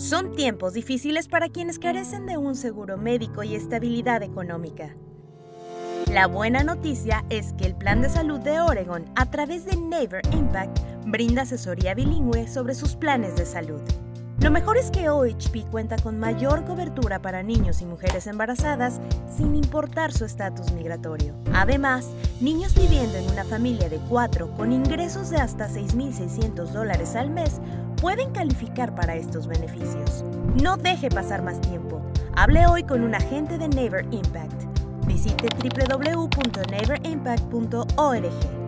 Son tiempos difíciles para quienes carecen de un seguro médico y estabilidad económica. La buena noticia es que el Plan de Salud de Oregon, a través de Neighbor Impact, brinda asesoría bilingüe sobre sus planes de salud. Lo mejor es que OHP cuenta con mayor cobertura para niños y mujeres embarazadas sin importar su estatus migratorio. Además, niños viviendo en una familia de 4 con ingresos de hasta $6,600 al mes pueden calificar para estos beneficios. No deje pasar más tiempo. Hable hoy con un agente de Neighbor Impact. Visite www.neighborimpact.org.